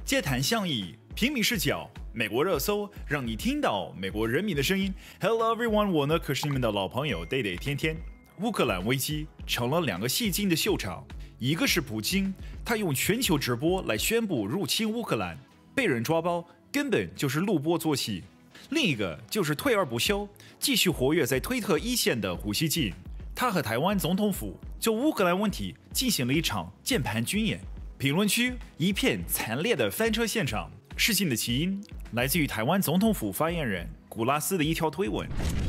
街谈巷议，平民视角，美国热搜，让你听到美国人民的声音。Hello everyone， 我呢可是你们的老朋友 Day 天天。乌克兰危机成了两个戏精的秀场，一个是普京，他用全球直播来宣布入侵乌克兰，被人抓包，根本就是录播做戏；另一个就是退而不休，继续活跃在推特一线的胡锡进，他和台湾总统府就乌克兰问题进行了一场键盘军演。评论区一片惨烈的翻车现场，事情的起因来自于台湾总统府发言人古拉斯的一条推文。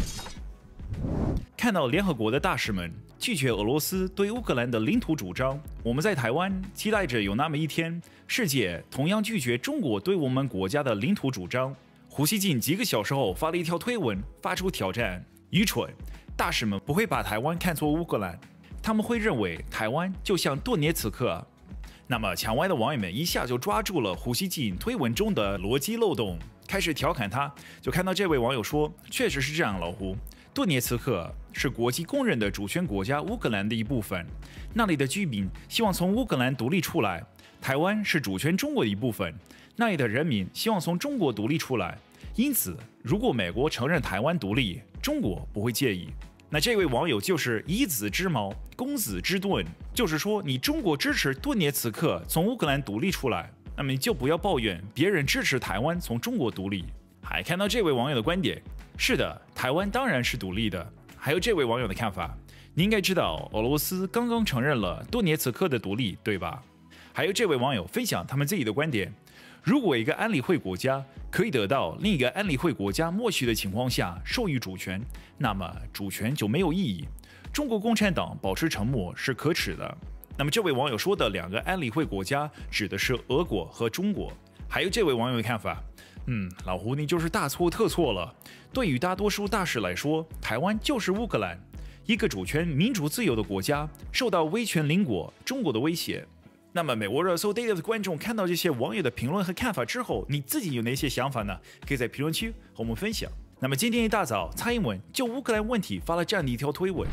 看到联合国的大使们拒绝俄罗斯对乌克兰的领土主张，我们在台湾期待着有那么一天，世界同样拒绝中国对我们国家的领土主张。胡锡进几个小时后发了一条推文，发出挑战：愚蠢！大使们不会把台湾看作乌克兰，他们会认为台湾就像顿涅茨克。那么墙外的网友们一下就抓住了胡锡进推文中的逻辑漏洞，开始调侃他。就看到这位网友说：“确实是这样，老胡。顿涅茨克是国际公认的主权国家乌克兰的一部分，那里的居民希望从乌克兰独立出来。台湾是主权中国的一部分，那里的人民希望从中国独立出来。因此，如果美国承认台湾独立，中国不会介意。”那这位网友就是以子之矛攻子之盾，就是说你中国支持顿涅茨克从乌克兰独立出来，那么你就不要抱怨别人支持台湾从中国独立。还看到这位网友的观点，是的，台湾当然是独立的。还有这位网友的看法，你应该知道俄罗斯刚刚承认了顿涅茨克的独立，对吧？还有这位网友分享他们自己的观点，如果一个安理会国家可以得到另一个安理会国家默许的情况下授予主权，那么主权就没有意义。中国共产党保持沉默是可耻的。那么这位网友说的两个安理会国家指的是俄国和中国。还有这位网友的看法，老胡你就是大错特错了。对于大多数大使来说，台湾就是乌克兰，一个主权民主自由的国家，受到威权邻国中国的威胁。那么美国热搜 Daily 的观众看到这些网友的评论和看法之后，你自己有哪些想法呢？可以在评论区和我们分享。那么今天一大早，蔡英文就乌克兰问题发了这样的一条推文：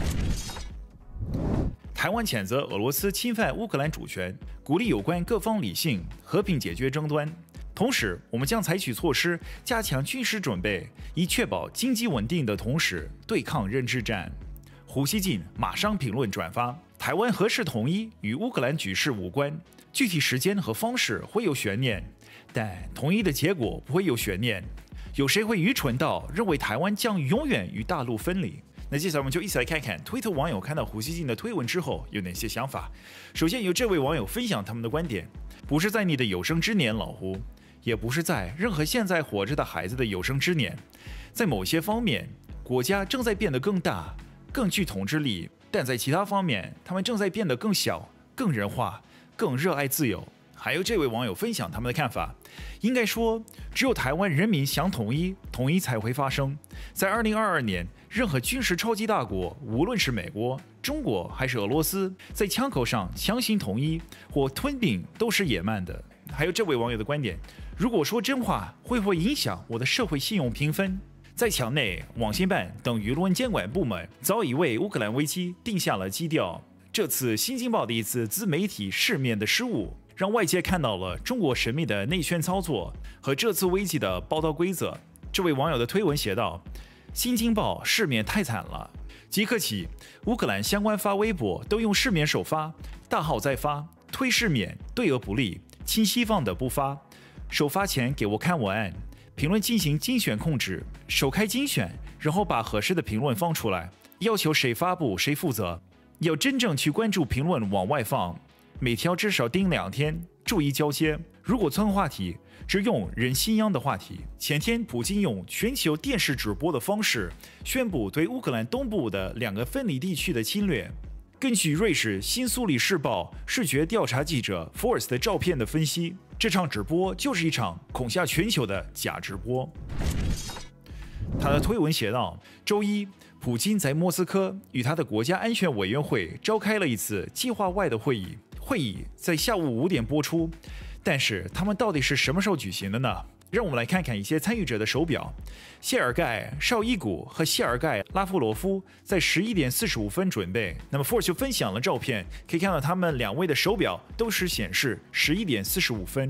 台湾谴责俄罗斯侵犯乌克兰主权，鼓励有关各方理性和平解决争端。同时，我们将采取措施加强军事准备，以确保经济稳定的同时对抗认知战。胡锡进马上评论转发：台湾何时统一与乌克兰局势无关，具体时间和方式会有悬念，但统一的结果不会有悬念。有谁会愚蠢到认为台湾将永远与大陆分离？那接下来我们就一起来看看推特网友看到胡锡进的推文之后有哪些想法。首先由这位网友分享他们的观点：不是在你的有生之年，老胡，也不是在任何现在活着的孩子的有生之年，在某些方面，国家正在变得更大，更具统治力，但在其他方面，他们正在变得更小、更人化、更热爱自由。还有这位网友分享他们的看法，应该说，只有台湾人民想统一，统一才会发生。在2022年，任何军事超级大国，无论是美国、中国还是俄罗斯，在枪口上强行统一或吞并都是野蛮的。还有这位网友的观点，如果说真话，会不会影响我的社会信用评分？在墙内，网信办等舆论监管部门早已为乌克兰危机定下了基调。这次《新京报》的一次自媒体市面的失误，让外界看到了中国神秘的内宣操作和这次危机的报道规则。这位网友的推文写道：“新京报市面太惨了，即刻起，乌克兰相关发微博都用市面首发，大号再发，推市面，对俄不利，亲西方的不发，首发前给我看文案。”评论进行精选控制，首开精选，然后把合适的评论放出来，要求谁发布谁负责。要真正去关注评论往外放，每条至少盯2天，注意交接。如果蹭话题，只用人心秧的话题。前天，普京用全球电视直播的方式宣布对乌克兰东部的2个分离地区的侵略。根据瑞士新苏黎世报视觉调查记者 Force 的照片的分析，这场直播就是一场恐吓全球的假直播。他的推文写道：周一，普京在莫斯科与他的国家安全委员会召开了一次计划外的会议，会议在下午5点播出，但是他们到底是什么时候举行的呢？让我们来看看一些参与者的手表。谢尔盖·绍伊古和谢尔盖·拉夫罗夫在11点45分准备。那么 Force 就分享了照片，可以看到他们2位的手表都是显示11点45分。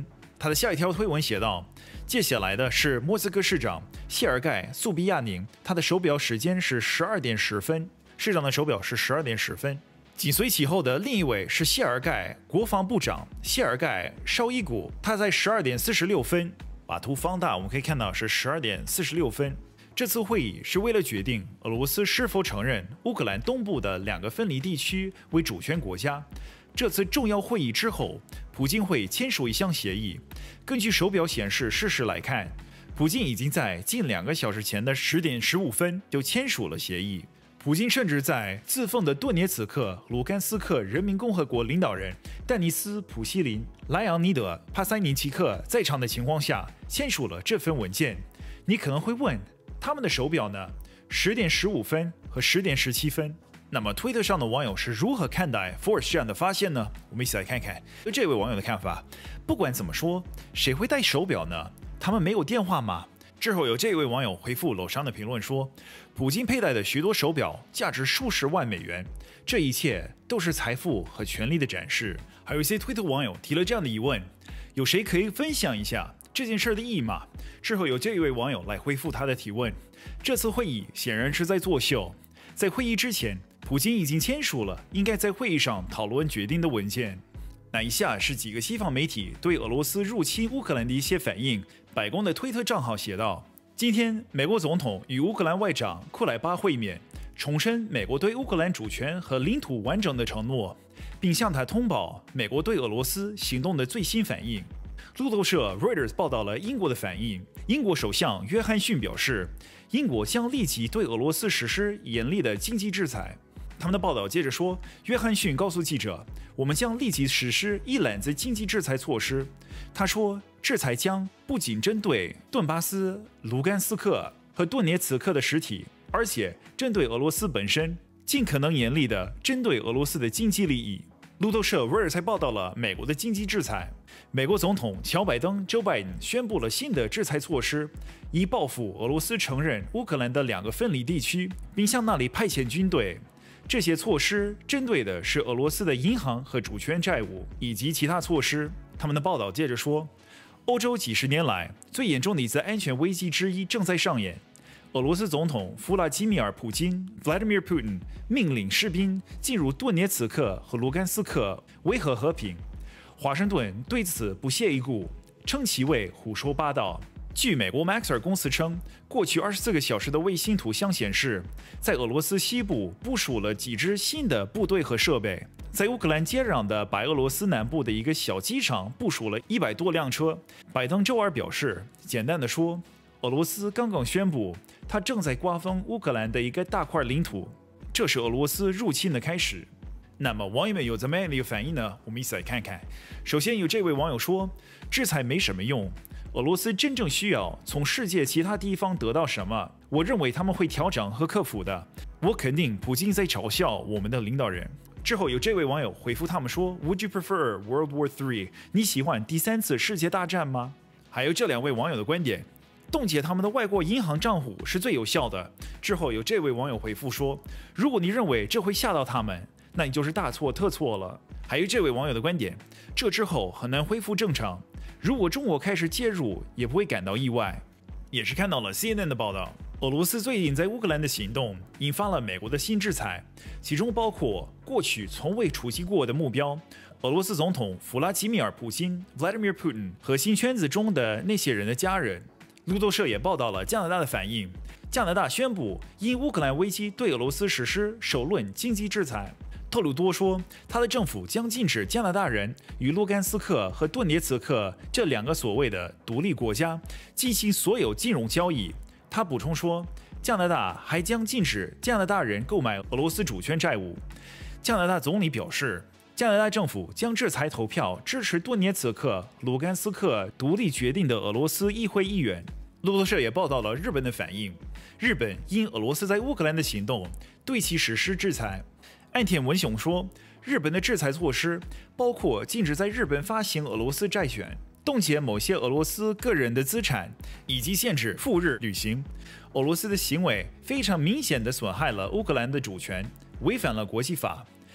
他的下一条推文写道：接下来的是莫斯科市长谢尔盖·苏比亚宁，他的手表时间是12点10分，市长的手表是12点10分。紧随其后的另一位是谢尔盖国防部长谢尔盖·绍伊古，他在12点46分。把图放大，我们可以看到是12点46分。这次会议是为了决定俄罗斯是否承认乌克兰东部的2个分离地区为主权国家。这次重要会议之后，普京会签署一项协议。根据手表显示事实来看，普京已经在近2个小时前的10点15分就签署了协议。普京甚至在自奉的顿涅茨克、卢甘斯克人民共和国领导人丹尼斯·普希林、莱昂尼德·帕塞尼奇克在场的情况下签署了这份文件。你可能会问，他们的手表呢？10点15分和10点17分。那么推特上的网友是如何看待 Force 这样的发现呢？我们一起来看看这位网友的看法。不管怎么说，谁会戴手表呢？他们没有电话吗？之后有这位网友回复楼上的评论说，普京佩戴的许多手表价值数十万美元，这一切都是财富和权力的展示。还有一些推特网友提了这样的疑问，有谁可以分享一下这件事的意义吗？之后有这一位网友来回复他的提问。这次会议显然是在作秀，在会议之前，普京已经签署了应该在会议上讨论决定的文件。那以下是几个西方媒体对俄罗斯入侵乌克兰的一些反应。白宫的推特账号写道：今天，美国总统与乌克兰外长库莱巴会面，重申美国对乌克兰主权和领土完整的承诺，并向他通报美国对俄罗斯行动的最新反应。路透社 Reuters 报道了英国的反应。英国首相约翰逊表示，英国将立即对俄罗斯实施严厉的经济制裁。他们的报道接着说，约翰逊告诉记者，我们将立即实施一揽子经济制裁措施。他说，制裁将不仅针对顿巴斯、卢甘斯克和顿涅茨克的实体，而且针对俄罗斯本身，尽可能严厉地针对俄罗斯的经济利益。路透社威尔才报道了美国的经济制裁。美国总统乔·拜登 （Joe Biden） 宣布了新的制裁措施，以报复俄罗斯承认乌克兰的2个分离地区，并向那里派遣军队。这些措施针对的是俄罗斯的银行和主权债务，以及其他措施。他们的报道接着说，欧洲几十年来最严重的一次安全危机之一正在上演。俄罗斯总统弗拉基米尔·普京 （Vladimir Putin） 命令士兵进入顿涅茨克和卢甘斯克，维和和平。华盛顿对此不屑一顾，称其为胡说八道。据美国 Maxar 公司称，过去24个小时的卫星图像显示，在俄罗斯西部部署了几支新的部队和设备，在乌克兰接壤的白俄罗斯南部的一个小机场部署了100多辆车。拜登周二表示，简单的说，俄罗斯刚刚宣布，他正在瓜分乌克兰的一个大块领土，这是俄罗斯入侵的开始。那么网友们有怎么样的一个反应呢？我们一起来看看。首先有这位网友说，制裁没什么用，俄罗斯真正需要从世界其他地方得到什么？我认为他们会调整和克服的。我肯定普京在嘲笑我们的领导人。之后有这位网友回复他们说 ，Would you prefer World War III？ 你喜欢第3次世界大战吗？还有这2位网友的观点，冻结他们的外国银行账户是最有效的。之后有这位网友回复说，如果你认为这会吓到他们，那你就是大错特错了。还有这位网友的观点，这之后很难恢复正常。如果中国开始介入，也不会感到意外。也是看到了 CNN 的报道，俄罗斯最近在乌克兰的行动引发了美国的新制裁，其中包括过去从未出击过的目标——俄罗斯总统弗拉基米尔·普京 （Vladimir Putin） 核心圈子中的那些人的家人。路透社也报道了加拿大的反应，加拿大宣布因乌克兰危机对俄罗斯实施首轮经济制裁。特鲁多说，他的政府将禁止加拿大人与卢甘斯克和顿涅茨克这2个所谓的独立国家进行所有金融交易。他补充说，加拿大还将禁止加拿大人购买俄罗斯主权债务。加拿大总理表示，加拿大政府将制裁投票支持顿涅茨克、卢甘斯克独立决定的俄罗斯议会议员。路透社也报道了日本的反应，日本因俄罗斯在乌克兰的行动对其实施制裁。岸田文雄说，日本的制裁措施包括禁止在日本发行俄罗斯债券、冻结某些俄罗斯个人的资产，以及限制赴日旅行。俄罗斯的行为非常明显地损害了乌克兰的主权，违反了国际法。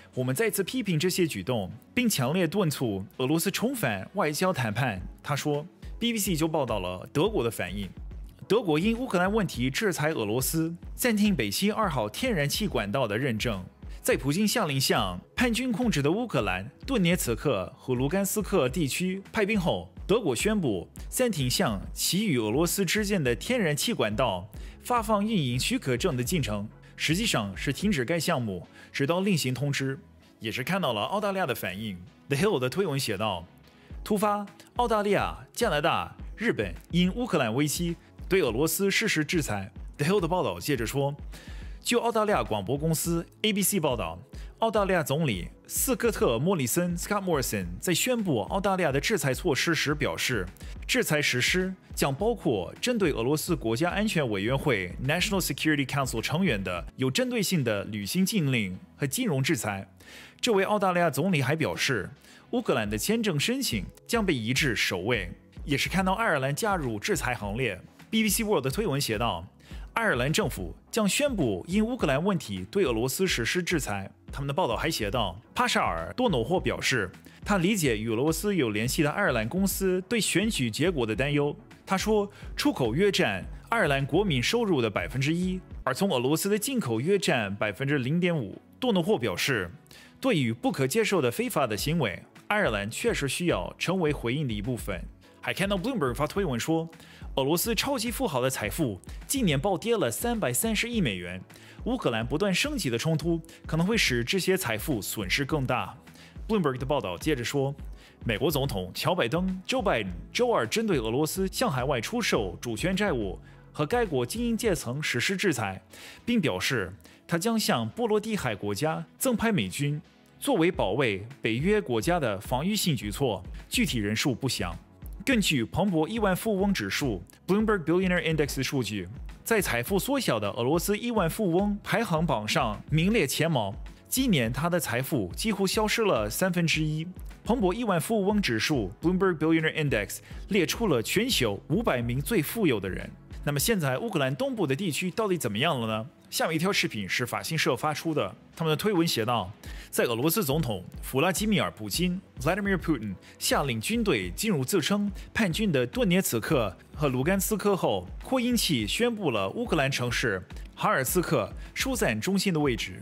我们再次批评这些举动，并强烈敦促俄罗斯重返外交谈判。他说 ，BBC 就报道了德国的反应。德国因乌克兰问题制裁俄罗斯，暂停北溪2号天然气管道的认证。在普京下令向叛军控制的乌克兰、顿涅茨克和卢甘斯克地区派兵后，德国宣布暂停向其与俄罗斯之间的天然气管道发放运营许可证的进程，实际上是停止该项目，直到另行通知。也是看到了澳大利亚的反应。The Hill 的推文写道：突发，澳大利亚、加拿大、日本因乌克兰危机对俄罗斯实施制裁。The Hill 的报道接着说，就澳大利亚广播公司 ABC 报道，澳大利亚总理斯科特·莫里森 （Scott Morrison） 在宣布澳大利亚的制裁措施时表示，制裁实施将包括针对俄罗斯国家安全委员会 （National Security Council） 成员的有针对性的旅行禁令和金融制裁。这位澳大利亚总理还表示，乌克兰的签证申请将被移至首位，也是看到爱尔兰加入制裁行列。BBC World 的推文写道，爱尔兰政府将宣布因乌克兰问题对俄罗斯实施制裁。他们的报道还写道，帕沙尔·多诺霍表示，他理解与俄罗斯有联系的爱尔兰公司对选举结果的担忧。他说，出口约占爱尔兰国民收入的1%，而从俄罗斯的进口约占0.5%。多诺霍表示，对于不可接受的非法的行为，爱尔兰确实需要成为回应的一部分。还看到 Bloomberg 发推文说，俄罗斯超级富豪的财富今年暴跌了330亿美元。乌克兰不断升级的冲突可能会使这些财富损失更大。Bloomberg 的报道接着说，美国总统乔拜登 Joe Biden 周二针对俄罗斯向海外出售主权债务和该国精英阶层实施制裁，并表示他将向波罗的海国家增派美军，作为保卫北约国家的防御性举措，具体人数不详。根据彭博亿万富翁指数 （Bloomberg Billionaire Index） 的数据，在财富缩小的俄罗斯亿万富翁排行榜上名列前茅。今年他的财富几乎消失了1/3。彭博亿万富翁指数 （Bloomberg Billionaire Index） 列出了全球500名最富有的人。那么现在乌克兰东部的地区到底怎么样了呢？下面一条视频是法新社发出的，他们的推文写道，在俄罗斯总统弗拉基米尔·普京 （Vladimir Putin） 下令军队进入自称叛军的顿涅茨克和卢甘斯克后，扩音器宣布了乌克兰城市哈尔斯克疏散中心的位置。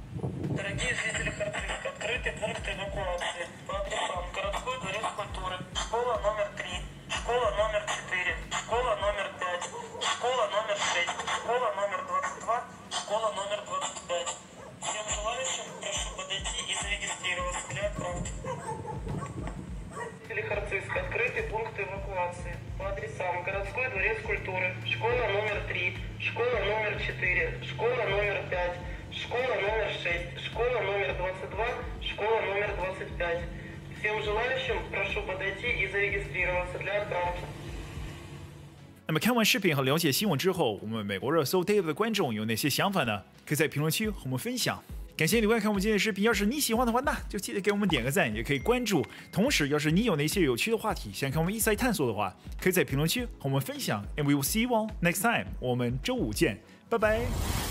Открыты пункты эвакуации по адресам: городской дворец культуры, школа номер 3, школа номер 4, школа номер 5, школа номер 6, школа номер 22, школа номер 25. Всем желающим прошу подойти и зарегистрироваться для отправки. 那么看完视频和了解新闻之后，我们美国热搜 Daily 的观众有哪些想法呢？可以在评论区和我们分享。感谢你观看我们今天的视频，要是你喜欢的话，那就记得给我们点个赞，也可以关注。同时，要是你有哪些有趣的话题想看我们一起来探索的话，可以在评论区和我们分享。And we will see you all next time。我们周五见，拜拜。